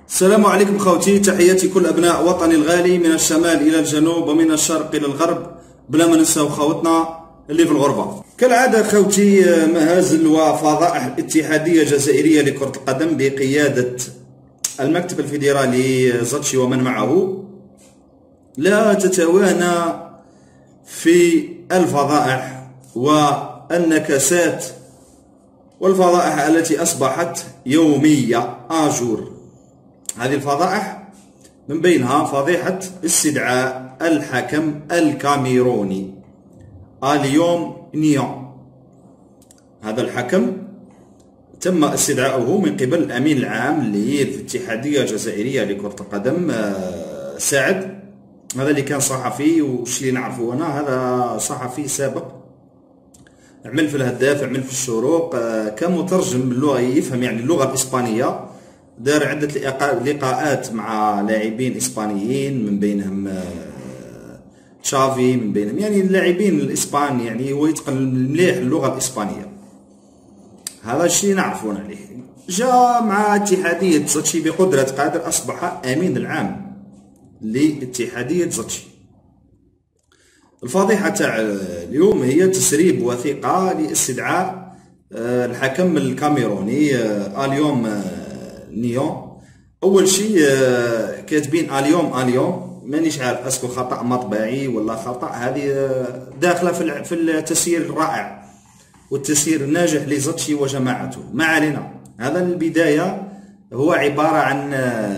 السلام عليكم خوتي، تحياتي كل أبناء وطني الغالي من الشمال إلى الجنوب ومن الشرق إلى الغرب، بلا ما ننساو خوتنا اللي في الغربة. كالعادة خوتي، مهازل وفضائح الاتحادية الجزائرية لكرة القدم بقيادة المكتب الفيدرالي زاتشي ومن معه لا تتوانى في الفضائح والنكسات والفضائح التي أصبحت يومية آجور. هذه الفضائح من بينها فضيحة استدعاء الحكم الكاميروني اليوم نيون. هذا الحكم تم استدعاؤه من قبل الأمين العام للاتحادية الجزائرية لكرة القدم سعد. هذا اللي كان صحفي، وش اللي نعرفه أنا، هذا صحفي سابق، عمل في الهداف، عمل في الشروق، كمترجم باللغة، يفهم يعني اللغة الإسبانية. دار عدة لقاءات مع لاعبين إسبانيين، من بينهم تشافي، من بينهم يعني اللاعبين الإسبان، يعني هو يتقن مليح اللغة الإسبانية. هذا الشيء نعرفون عليه. جاء مع اتحادية زاتشي بقدرة قادر، أصبح أمين العام لاتحادية زاتشي. الفضيحة تاع اليوم هي تسريب وثيقة لاستدعاء الحكم الكاميروني اليوم نيون. أول شيء كاتبين اليوم مانيش عارف اسكو خطأ مطبعي ولا خطأ، هذه داخلة في التسيير الرائع والتسيير الناجح لزاتشي وجماعته. ما علينا، هذا البداية هو عبارة عن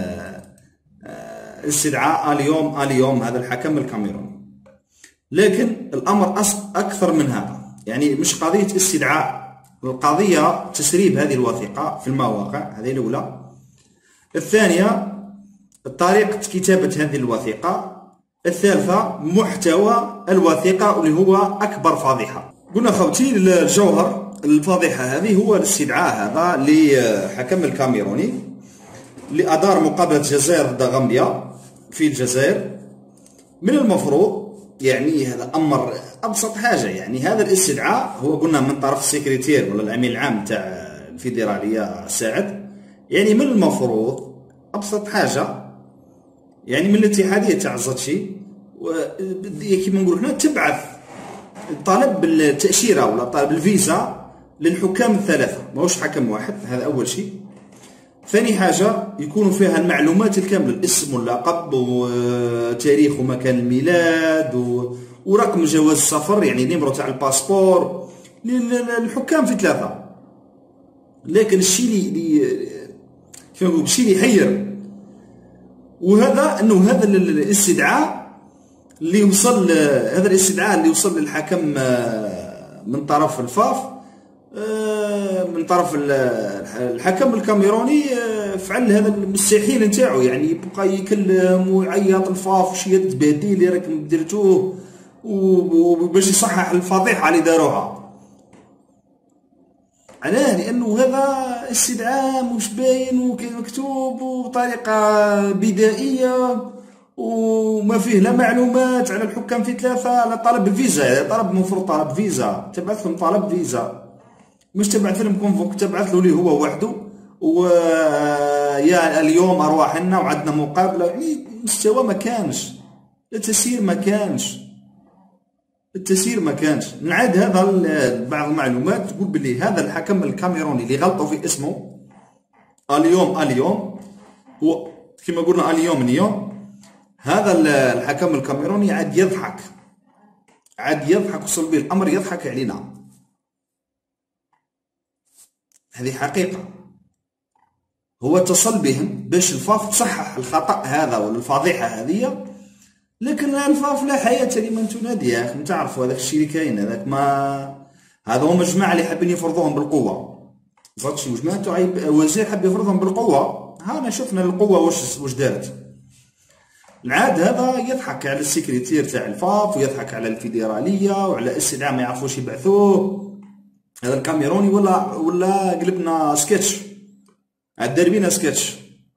استدعاء اليوم هذا الحكم الكاميروني. لكن الأمر أكثر من هذا، يعني مش قضية استدعاء، القضية تسريب هذه الوثيقة في المواقع. هذه الأولى. الثانية طريقة كتابة هذه الوثيقة. الثالثة محتوى الوثيقة اللي هو أكبر فضيحة. قلنا خوتي الجوهر الفضيحة هذه هو الاستدعاء هذا لحكم الكاميروني اللي أدار مقابلة الجزائر ضد غامبيا في الجزائر. من المفروض يعني هذا أمر أبسط حاجة، يعني هذا الاستدعاء هو قلنا من طرف السكرتير ولا الأمين العام تاع الفيدرالية ساعد. يعني من المفروض أبسط حاجة، يعني من الاتحادية تاع زاتشي كيما نقولوا هنا تبعث طلب بالتأشيرة ولا طلب الفيزا للحكام الثلاثة، ماهوش حكم واحد. هذا أول شيء. ثاني حاجة يكون فيها المعلومات الكاملة، الاسم واللقب وتاريخ ومكان الميلاد ورقم جواز السفر، يعني نيمرو تاع الباسبور للحكام في ثلاثة. لكن الشيء اللي يحير وهذا انه هذا الاستدعاء اللي وصل للحكم من طرف الفاف، من طرف الحكم الكاميروني، فعل هذا المستحيل نتاعو، يعني يبقى يكلم ويعيط الفاف وشي تبهديل اللي راكم درتوه وباش يصحح الفضيحه اللي داروها. علاه؟ لانه هذا استدعاء مش باين ومكتوب وبطريقه بدائيه وما فيه لا معلومات على الحكام في ثلاثه، لا طلب فيزا، طلب مفروض طلب فيزا، تبعث لهم طلب فيزا، مش تبعث لهم كونفوك، تبعث له ليه هو وحده ويا اليوم ارواحنا وعندنا مقابله. يعني المستوى ما كانش، التسيير ما كانش. نعاد هذا بعض المعلومات تقول باللي هذا الحكم الكاميروني اللي غلطوا في اسمه اليوم هو كما قلنا اليوم نيون. هذا الحكم الكاميروني عاد يضحك وصل به الامر يضحك علينا. هذه حقيقة. هو اتصل بهم باش الفاف تصحح الخطأ هذا والفضيحة هذه، لكن الفاف لا حياة لمن تنادي. يا أخي تعرفوا هذاك الشيء اللي كاين، هذاك ما هذا هم جماعة اللي حابين يفرضوهم بالقوة. زاتشي وجماعته وزير حاب يفرضهم بالقوة. هانا شفنا القوة واش دارت. العاد هذا يضحك على السكرتير تاع الفاف ويضحك على الفيدرالية وعلى استدعاء ما يعرفوش يبعثوه. هذا الكاميروني ولا قلبنا سكتش، دار بينا سكتش.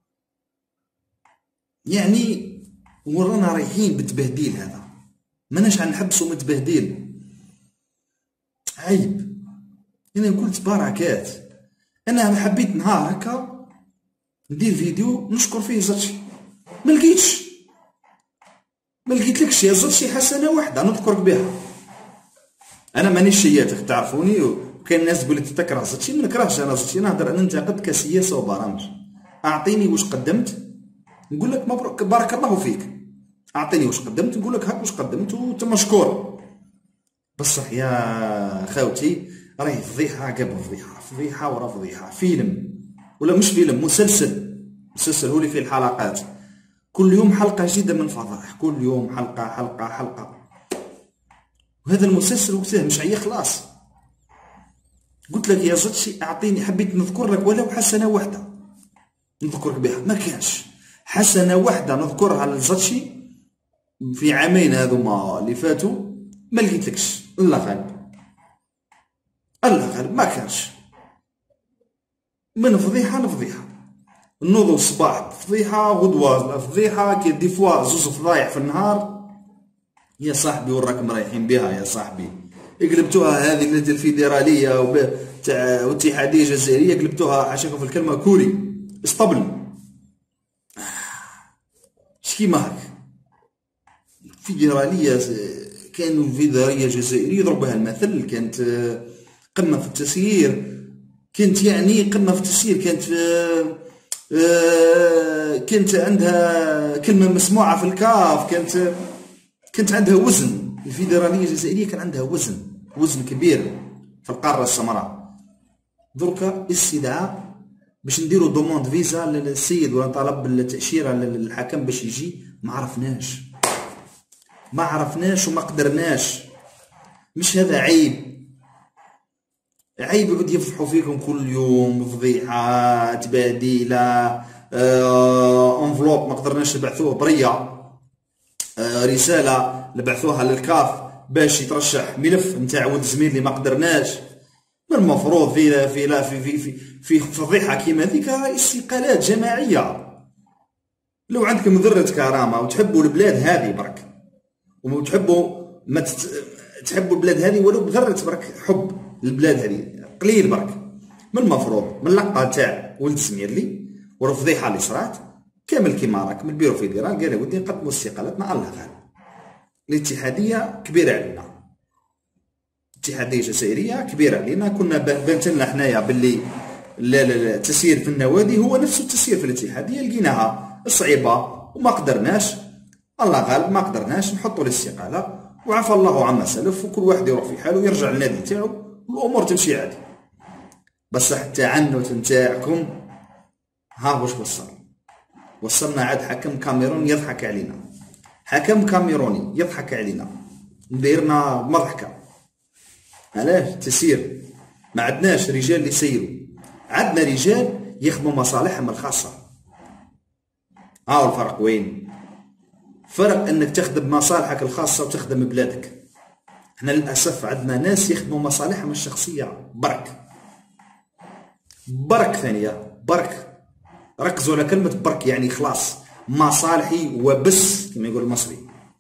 يعني ورانا رايحين بالتبهديل هذا، ماناش غنحبسو من التبهديل، عيب. انا قلت بركات، انا حبيت نهار هكا ندير فيديو نشكر فيه زاتشي، ما لقيتلكش يا زاتشي حسنه واحده نذكرك بها. انا مانيش شياتك تعرفوني، وكاين الناس تقول لي تكره زاتشي، ما نكرهش انا زاتشي، نهضر ننتقد كسياسه وبرامج. اعطيني واش قدمت نقول لك مبروك بارك الله فيك، اعطيني واش قدمت نقول لك هاك واش قدمت وانت مشكور. بصح يا خاوتي راهي فضيحه قبل فضيحه، فضيحه ورا فضيحه، فيلم ولا مش فيلم، مسلسل هو اللي فيه الحلقات، كل يوم حلقه جديده من فضائح، كل يوم حلقه. وهذا المسلسل وقتها مش خلاص. قلت لك يا زاتشي اعطيني، حبيت نذكر لك ولو حسنه واحده نذكرك بها، ما كانش حسنه واحده نذكرها لزاتشي في عامين هذوما اللي فاتوا، ما لقيتلكش. الله غالب ما كانش، من فضيحه لفضيحه، نوض الصباح فضيحه، غدوه فضيحه، كي دي فوا زوز فضايح في النهار. يا صاحبي وراكم رايحين بها يا صاحبي، قلبتوها هذه الفيدراليه والاتحاديه الجزائريه، قلبتوها حاشاكم في الكلمه كوري اسطبل. شكيما هاك فيدراليه، كانوا الفيدراليه الجزائريه يضرب بها المثل، كانت قمه في التسيير، كانت يعني قمه في التسيير، كانت عندها كلمه مسموعه في الكاف، كانت عندها وزن. الفيدراليه الجزائريه كان عندها وزن كبير في القاره السمراء. دركا استدعاء باش نديرو دوموند فيزا للسيد ولا طلب التاشيره للحكم باش يجي، ما عرفناش وما قدرناش. مش هذا عيب يعود يفضحوا فيكم كل يوم، فضيحه، تباديله، انفلوب ما قدرناش نبعثوه بريه، رساله نبعثوها للكاف باش يترشح ملف نتاع ولد زميلي ما قدرناش. من المفروض في فضيحه كيما ذيك استقالات جماعيه. لو عندكم ذره كرامه وتحبوا البلاد هذه برك، وتحبوا تحبوا البلاد هذه ولو بذره برك حب البلاد هذه قليل برك، من المفروض من اللقطه تاع ولد زميلي والفضيحه اللي صرات كامل كيما راك من البيرو فيدرال قال ودي نقدموا استقالتنا. الله غالب، الاتحاديه كبيره علينا، الاتحاديه الجزائريه كبيره علينا. كنا بانت لنا حنايا باللي التسيير في النوادي هو نفس التسيير في الاتحاديه، لقيناها صعيبه وما قدرناش. الله غالب ما قدرناش نحطوا الاستقاله، وعفى الله عما سلف، وكل واحد يروح في حاله ويرجع للنادي تاعو والامور تمشي عادي. بصح التعنت نتاعكم ها واش وصلنا عاد حكم كاميرون يضحك علينا، حكم كاميروني يضحك علينا، نديرنا مضحكه. علاش؟ تسير ما عندناش رجال اللي يسيروا، عندنا رجال يخدموا مصالحهم الخاصه. الفرق وين؟ فرق انك تخدم مصالحك الخاصه وتخدم بلادك. احنا للاسف عندنا ناس يخدموا مصالحهم الشخصيه برك ثانيه برك. ركزوا على كلمه برك، يعني خلاص مصالحي وبس كما يقول المصري،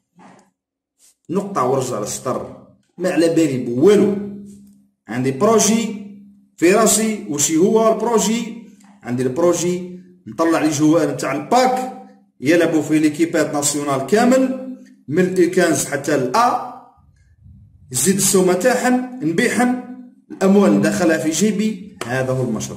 نقطه ورجع على السطر، ما على بالي بوالو. عندي بروجي في راسي، وشي هو البروجي؟ عندي البروجي نطلع لي جوار نتاع الباك يلعبوا في ليكيبات ناسيونال كامل من الإي15 حتى الأ، زيد السومه تاعهم نبيعهم، الاموال ندخلها في جيبي. هذا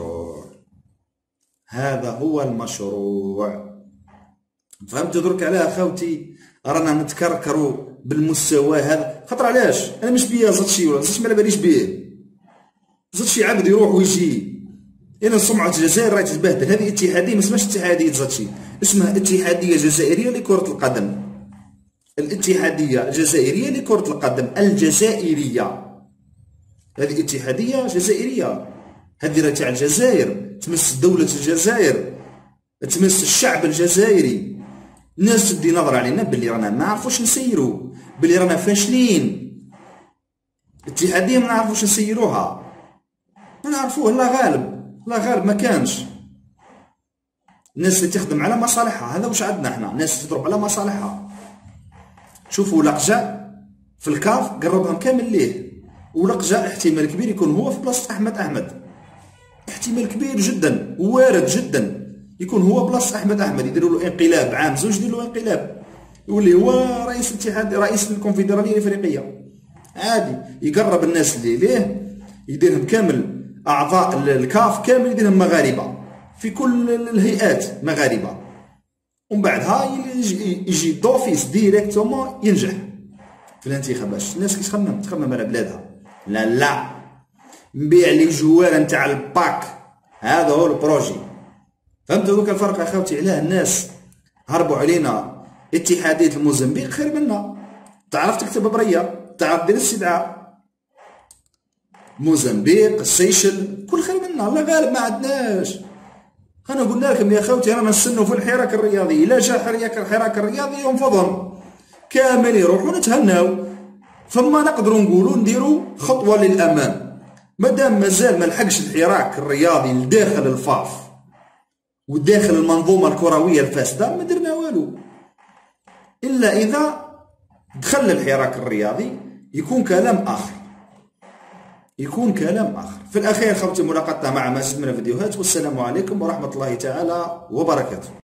هو المشروع. فهمت درك علاه خوتي؟ رانا نتكركروا بالمستوى هذا. خاطر علاش؟ انا مش بيا زاتشي ولا زاتشي ما على باليش بيه، زاتشي عبد يروح ويجي. انا سمعه الجزائر راهي تتبهدل. هذه اتحاديه ما اسمهاش اتحاديه زاتشي، اسمها اتحاديه جزائريه لكره القدم. الاتحاديه الجزائريه لكره القدم الجزائريه، هذه اتحاديه جزائريه، هذه راه تاع الجزائر، تمس دوله الجزائر، تمس الشعب الجزائري. الناس تدي نظره علينا باللي رانا ما نعرفوش نسيروا، باللي رانا فاشلين. الاتحاديه ما نعرفوش نسيروها، ما نعرفوه. الله غالب ما كانش. الناس اللي تخدم على مصالحها، هذا واش عندنا احنا، ناس تضرب على مصالحها. شوفوا لقجة في الكاف قربهم كامل ليه، ولقجة احتمال كبير يكون هو في بلاصة أحمد، احتمال كبير جدا ووارد جدا. يكون هو بلاصه احمد يديروا له انقلاب عام زوج، يديروا له انقلاب يولي هو رئيس الاتحاد، رئيس الكونفدراليه الافريقيه عادي. يقرب الناس اللي ليه، يديرهم كامل اعضاء الكاف كامل، يديرهم مغاربه في كل الهيئات مغاربه، ومن بعدها يجي دوفيس ديريكتومون ينجح في الانتخابات. الناس كي تخمم على بلادها. لا نبيع لي جوار نتاع الباك، هذا هو البروجي. فهمتوا دوك الفرق اخوتي؟ علاه الناس هربوا علينا اتحاديه الموزمبيق خير منا. تعرف تكتب بريه، تعرف دير استدعاء. موزمبيق، السيشل، كل خير منا. الله غالب ما عندناش. انا قلنا لكم يا خوتي رانا نستنوا في الحراك الرياضي. الا جا الحراك الرياضي ينفضل كامل يروحوا نتهناو، فما نقدروا نقولوا نديروا خطوه للامام. مادام مازال ما لحقش الحراك الرياضي لداخل الفاف وداخل المنظومه الكرويه الفاسده، ما درنا والو. الا اذا دخل الحراك الرياضي يكون كلام اخر، يكون كلام اخر. في الاخير خوتي ملاقاتنا مع مزيد من الفيديوهات، والسلام عليكم ورحمه الله تعالى وبركاته.